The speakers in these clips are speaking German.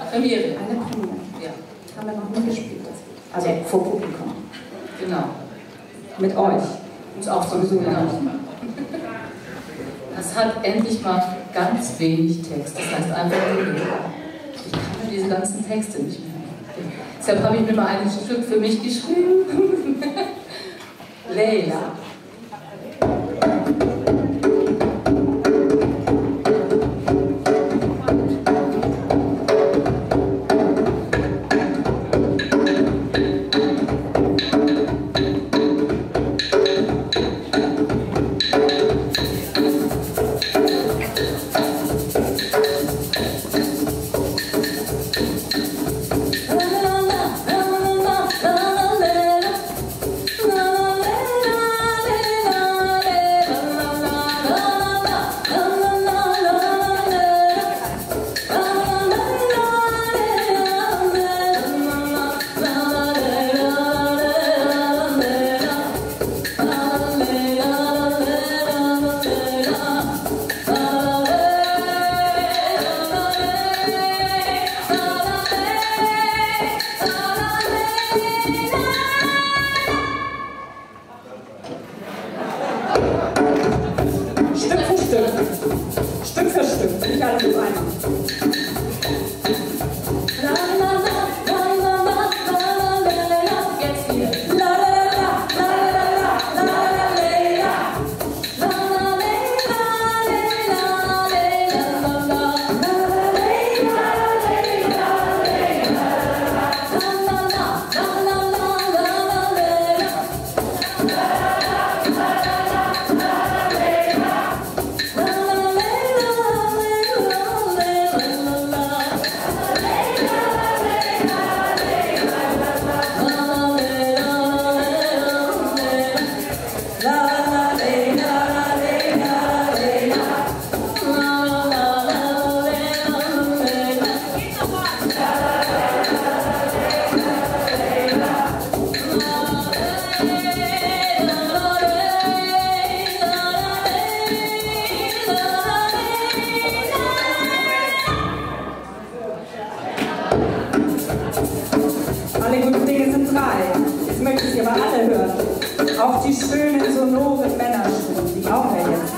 Premiere. Eine Premiere. Ja. Haben wir noch nie gespielt. Also vor Publikum. Genau. Mit euch. Und auch sowieso, genau. Das hat endlich mal ganz wenig Text. Das heißt einfach, ich kann mir diese ganzen Texte nicht mehr merken. Deshalb habe ich mir mal ein Stück für mich geschrieben. Leila. Stück für Stück, nicht alles auf einmal. Alle guten Dinge sind drei. Jetzt möchte ich sie aber alle hören. Auch die schönen, sonoren Männerstimmen, die auch wir jetzt.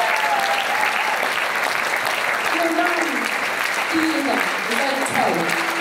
Vielen Dank. Ihr seid toll.